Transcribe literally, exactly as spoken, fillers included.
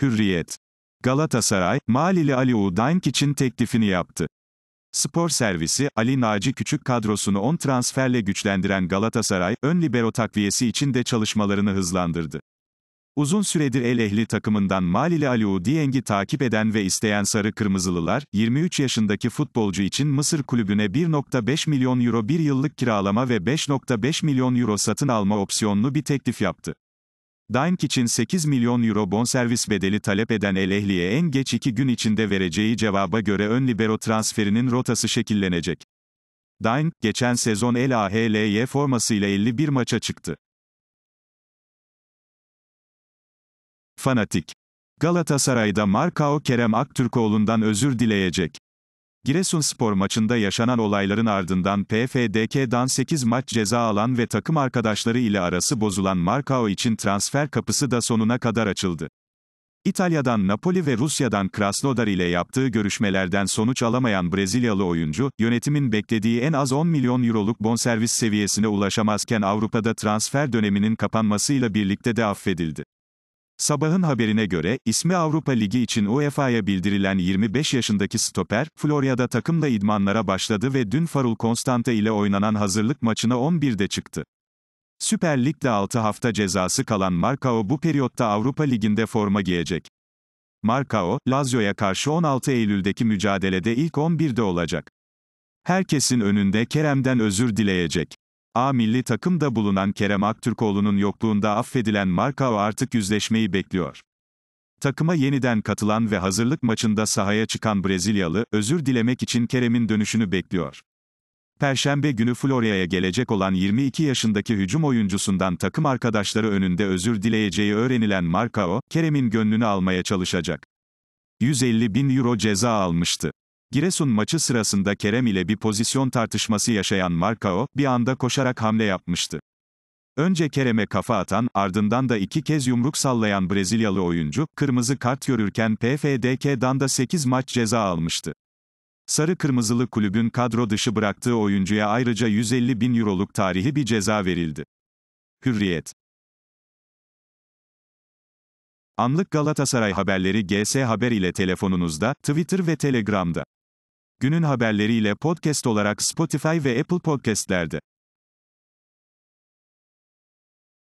Hürriyet. Galatasaray, Malili Ali Uğdaynk için teklifini yaptı. Spor servisi, Ali Naci Küçük kadrosunu on transferle güçlendiren Galatasaray, ön libero takviyesi için de çalışmalarını hızlandırdı. Uzun süredir El Ehli takımından Malili Ali Uğdaynki takip eden ve isteyen Sarı Kırmızılılar, yirmi üç yaşındaki futbolcu için Mısır kulübüne bir nokta beş milyon euro bir yıllık kiralama ve beş nokta beş milyon euro satın alma opsiyonlu bir teklif yaptı. Uğdaynk için sekiz milyon euro bonservis bedeli talep eden El Ehli'ye en geç iki gün içinde vereceği cevaba göre ön libero transferinin rotası şekillenecek. Uğdaynk, geçen sezon El Ahly formasıyla elli bir maça çıktı. Fanatik. Galatasaray'da Marcao Kerem Aktürkoğlu'ndan özür dileyecek. Giresunspor maçında yaşanan olayların ardından P F D K'dan sekiz maç ceza alan ve takım arkadaşları ile arası bozulan Marcao için transfer kapısı da sonuna kadar açıldı. İtalya'dan Napoli ve Rusya'dan Krasnodar ile yaptığı görüşmelerden sonuç alamayan Brezilyalı oyuncu, yönetimin beklediği en az on milyon euroluk bonservis seviyesine ulaşamazken Avrupa'da transfer döneminin kapanmasıyla birlikte de affedildi. Sabahın haberine göre, ismi Avrupa Ligi için U E F A'ya bildirilen yirmi beş yaşındaki stoper, Florya'da takımla idmanlara başladı ve dün Farul Constante ile oynanan hazırlık maçına on birde çıktı. Süper Lig'de altı hafta cezası kalan Marcao bu periyotta Avrupa Ligi'nde forma giyecek. Marcao, Lazio'ya karşı on altı Eylül'deki mücadelede ilk on birde olacak. Herkesin önünde Kerem'den özür dileyecek. A milli takımda bulunan Kerem Aktürkoğlu'nun yokluğunda affedilen Marcao artık yüzleşmeyi bekliyor. Takıma yeniden katılan ve hazırlık maçında sahaya çıkan Brezilyalı, özür dilemek için Kerem'in dönüşünü bekliyor. Perşembe günü Florya'ya gelecek olan yirmi iki yaşındaki hücum oyuncusundan takım arkadaşları önünde özür dileyeceği öğrenilen Marcao, Kerem'in gönlünü almaya çalışacak. yüz elli bin euro ceza almıştı. Giresun maçı sırasında Kerem ile bir pozisyon tartışması yaşayan Marcao, bir anda koşarak hamle yapmıştı. Önce Kerem'e kafa atan, ardından da iki kez yumruk sallayan Brezilyalı oyuncu, kırmızı kart görürken P F D K'dan da sekiz maç ceza almıştı. Sarı Kırmızılı kulübün kadro dışı bıraktığı oyuncuya ayrıca yüz elli bin euroluk tarihi bir ceza verildi. Hürriyet. Anlık Galatasaray haberleri G S Haber ile telefonunuzda, Twitter ve Telegram'da. Günün haberleriyle podcast olarak Spotify ve Apple Podcast'lerde.